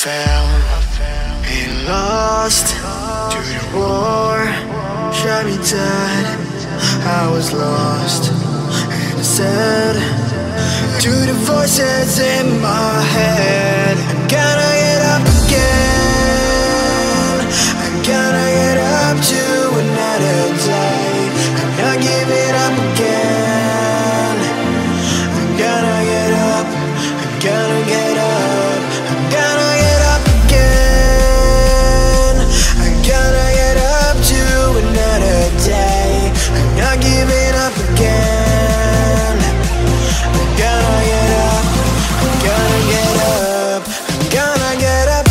fell and lost to the war, shot me dead. I was lost and I said to the voices in my head, I gotta get up again, I gotta get up to another day, I'm not giving up again. I gotta get up, I gotta get up, I gotta get up again, I gotta get up to another day, I'm not giving up again. I gotta get up, I gotta get up, I gotta get up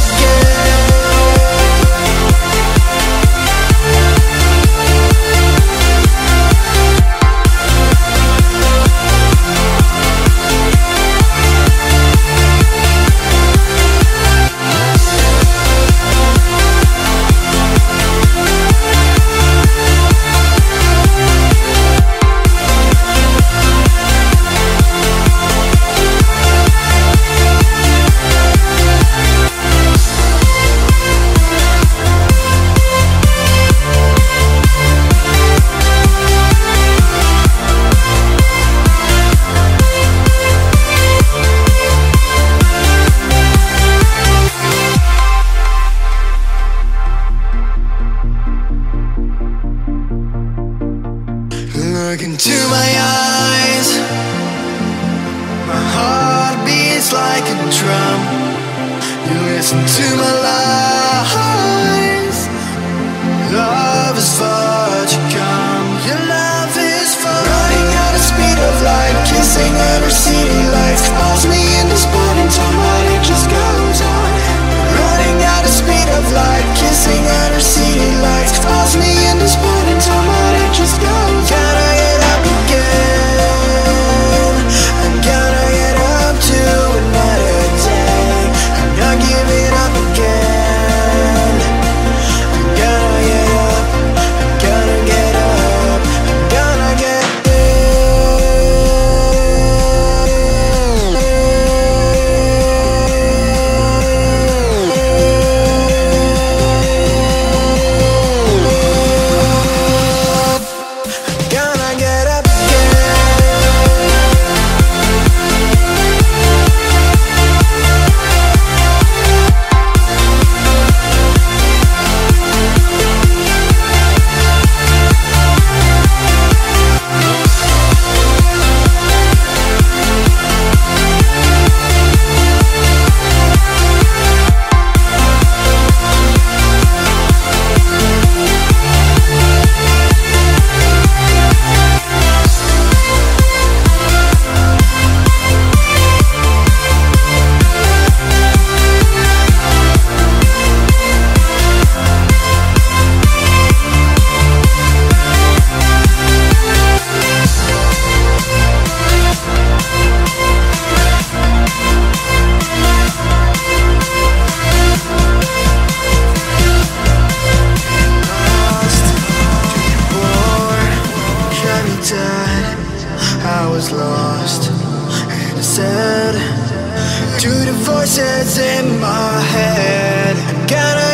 Look into my eyes, my heart beats like a drum. You listen to my lies, love is far to come. Your love is far. Running at the speed of light, kissing under city lights, calls me in this morning time, but it just goes on. Running at the speed of light, kissing under city lights, calls me in this morning time, but it just goes on. I was lost and I said to the voices in my head, I gotta